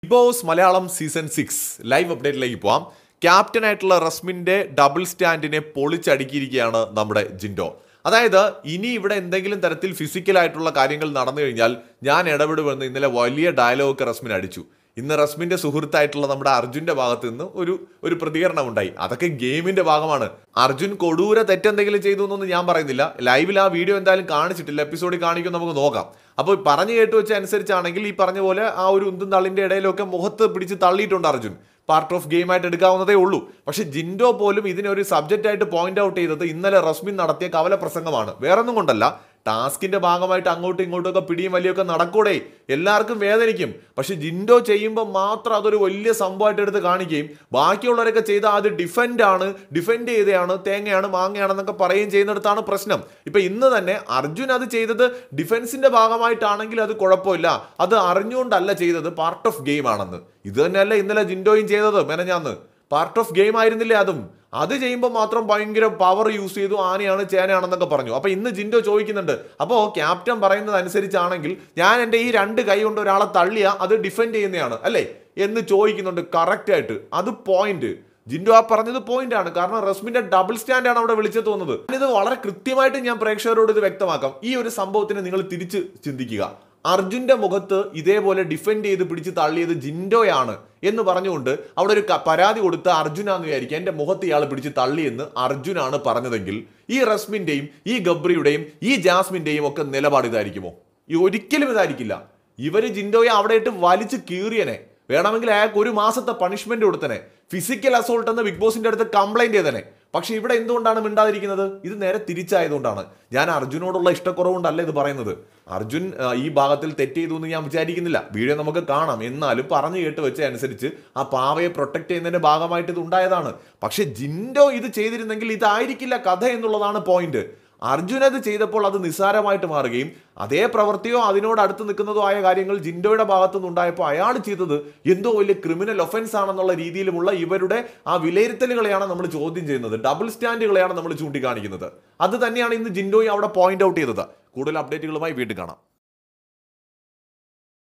Big Boss Malayalam season 6 live അപ്ഡേറ്റിലേക്ക് പോവാം. ക്യാപ്റ്റനായിട്ടുള്ള റസ്മിന്റെ ഡബിൾ സ്റ്റാൻഡിനെ പൊളിച്ചടുക്കിയിരിക്കുകയാണ് നമ്മുടെ ജിൻഡോ. അതായത് ഇനി ഇവിടെ എന്തെങ്കിലും തരത്തിൽ ഫിസിക്കലായിട്ടുള്ള കാര്യങ്ങൾ നടന്നു കഴിഞ്ഞാൽ ഞാൻ ഇടപെടുമെന്ന് ഇന്നലെ വലിയ ഡയലോഗ് റസ്മിൻ അടിച്ചു. ഇന്ന് റസ്മിന്റെ സുഹൃത്തായിട്ടുള്ള നമ്മുടെ അർജുന്റെ ഭാഗത്ത് നിന്ന് ഒരു പ്രതികരണം ഉണ്ടായി. അതൊക്കെ ഗെയിമിന്റെ ഭാഗമാണ്. അർജുൻ കൊടൂര തെറ്റെന്തെങ്കിലും ചെയ്തു എന്നൊന്നും ഞാൻ പറയുന്നില്ല. ലൈവിൽ ആ വീഡിയോ എന്തായാലും കാണിച്ചിട്ടില്ല, എപ്പിസോഡിൽ കാണിക്കും, നമുക്ക് നോക്കാം. അപ്പോൾ പറഞ്ഞു കേട്ട് വെച്ച അനുസരിച്ചാണെങ്കിൽ ഈ പറഞ്ഞ പോലെ ആ ഒരു ഉന്തും തള്ളിന്റെ ഇടയിലൊക്കെ മുഖത്ത് പിടിച്ച് തള്ളിയിട്ടുണ്ട് അർജുൻ. പാർട്ട് ഓഫ് ഗെയിം ആയിട്ട് എടുക്കാവുന്നതേ ഉള്ളൂ. പക്ഷെ ജിൻഡോ പോലും ഇതിനൊരു സബ്ജക്റ്റ് ആയിട്ട് പോയിന്റ് ഔട്ട് ചെയ്തത് ഇന്നലെ റസ്മിൻ നടത്തിയ കവല പ്രസംഗമാണ്. വേറൊന്നും കൊണ്ടല്ല, ടാസ്കിന്റെ ഭാഗമായിട്ട് അങ്ങോട്ടും ഇങ്ങോട്ടും പിടിയും വലിയൊക്കെ നടക്കൂടെ, എല്ലാവർക്കും വേദനിക്കും. പക്ഷെ ജിൻഡോ ചെയ്യുമ്പോൾ മാത്രം അതൊരു വലിയ സംഭവമായിട്ട് എടുത്ത് കാണിക്കുകയും ബാക്കിയുള്ളവരൊക്കെ ചെയ്ത അത് ഡിഫെൻഡ് ചെയ്തതാണ്, തേങ്ങയാണ്, മാങ്ങയാണെന്നൊക്കെ പറയുകയും ചെയ്യുന്നിടത്താണ് പ്രശ്നം. ഇപ്പൊ ഇന്ന് തന്നെ അർജുൻ അത് ചെയ്തത് ഡിഫൻസിന്റെ ഭാഗമായിട്ടാണെങ്കിൽ അത് കുഴപ്പമില്ല, അത് അറിഞ്ഞുകൊണ്ടല്ല ചെയ്തത്, പാർട്ട് ഓഫ് ഗെയിം ആണെന്ന്. ഇത് തന്നെയല്ല ഇന്നലെ ജിൻഡോയും ചെയ്തത്. മെനഞ്ഞാന്ന് പാർട്ട് ഓഫ് ഗെയിം ആയിരുന്നില്ലേ അതും? അത് ചെയ്യുമ്പോൾ മാത്രം ഭയങ്കര പവർ യൂസ് ചെയ്തു, ആനയാണ് ചേനയാണെന്നൊക്കെ പറഞ്ഞു. അപ്പൊ ഇന്ന് ജിൻഡോ ചോദിക്കുന്നുണ്ട്, അപ്പോൾ ക്യാപ്റ്റൻ പറയുന്നത് അനുസരിച്ചാണെങ്കിൽ ഞാൻ എൻ്റെ ഈ രണ്ട് കൈ കൊണ്ട് ഒരാളെ തള്ളിയ അത് ഡിഫെൻഡ് ചെയ്യുന്നതാണ് അല്ലേ എന്ന് ചോദിക്കുന്നുണ്ട്. കറക്റ്റ് ആയിട്ട് അത് പോയിന്റ്. ജിൻഡോ ആ പറഞ്ഞത് പോയിന്റ് ആണ്. കാരണം റസ്മിന്റെ ഡബിൾ സ്റ്റാൻഡ് ആണ് അവിടെ വിളിച്ചു തോന്നുന്നത്. ഇത് വളരെ കൃത്യമായിട്ട് ഞാൻ പ്രേക്ഷകരോട് ഇത് വ്യക്തമാക്കാം. ഈ ഒരു സംഭവത്തിന് നിങ്ങൾ തിരിച്ച് ചിന്തിക്കുക. അർജുന്റെ മുഖത്ത് ഇതേപോലെ ഡിഫെൻഡ് ചെയ്ത് പിടിച്ച് തള്ളിയത് ജിൻഡോയാണ് എന്ന് പറഞ്ഞുകൊണ്ട് അവിടെ ഒരു പരാതി കൊടുത്ത് അർജുനാന്ന് വിചാരിക്കുക, എൻ്റെ മുഖത്ത് ഇയാൾ പിടിച്ച് തള്ളിയെന്ന് അർജുനാണ് പറഞ്ഞതെങ്കിൽ ഈ റസ്മിന്റെയും ഈ ഗബ്രിയുടെയും ഈ ജാസ്മിന്റെയും ഒക്കെ നിലപാട് ഇതായിരിക്കുമോ? ഒരിക്കലും ഇതായിരിക്കില്ല. ഇവര് ജിൻഡോയെ അവിടെ ഇട്ട് വലിച്ച് കീറിയനെ. വേണമെങ്കിൽ അയാൾക്ക് 1 മാസത്തെ പണിഷ്മെന്റ് കൊടുത്തനെ. ഫിസിക്കൽ അസോൾട്ട് എന്ന് ബിഗ് ബോസിന്റെ അടുത്ത് കംപ്ലൈന്റ് ചെയ്തനെ. പക്ഷെ ഇവിടെ എന്തുകൊണ്ടാണ് മിണ്ടാതിരിക്കുന്നത്? ഇത് നേരെ തിരിച്ചായതുകൊണ്ടാണ്. ഞാൻ അർജുനോടുള്ള ഇഷ്ടക്കുറവുകൊണ്ടല്ല ഇത് പറയുന്നത്. അർജുൻ ഈ ഭാഗത്തിൽ തെറ്റ് ചെയ്തു എന്ന് ഞാൻ വിചാരിക്കുന്നില്ല. വീഡിയോ നമുക്ക് കാണാം. എന്നാലും പറഞ്ഞു കേട്ട് വെച്ച അനുസരിച്ച് ആ പാവയെ പ്രൊട്ടക്ട് ചെയ്യുന്നതിന്റെ ഭാഗമായിട്ട് ഇത് ഉണ്ടായതാണ്. പക്ഷെ ജിൻഡോ ഇത് ചെയ്തിരുന്നെങ്കിൽ ഇതായിരിക്കില്ല കഥ എന്നുള്ളതാണ് പോയിന്റ്. അർജുൻ അത് ചെയ്തപ്പോൾ അത് നിസ്സാരമായിട്ട് മാറുകയും അതേ പ്രവൃത്തിയോ അതിനോട് അടുത്ത് നിൽക്കുന്നതോ ആയ കാര്യങ്ങൾ ജിൻഡോയുടെ ഭാഗത്തുനിന്ന് ഉണ്ടായപ്പോൾ അയാൾ ചെയ്തത് എന്തോ വലിയ ക്രിമിനൽ ഒഫൻസ് ആണെന്നുള്ള രീതിയിലുമുള്ള ഇവരുടെ ആ വിലയിരുത്തലുകളെയാണ് നമ്മൾ ചോദ്യം ചെയ്യുന്നത്. ഡബിൾ സ്റ്റാൻഡുകളെയാണ് നമ്മൾ ചൂണ്ടിക്കാണിക്കുന്നത്. അത് തന്നെയാണ് ഇന്ന് ജിൻഡോയെ അവിടെ പോയിന്റ് ഔട്ട് ചെയ്തത്. കൂടുതൽ അപ്ഡേറ്റുകളുമായി വീണ്ടും കാണാം.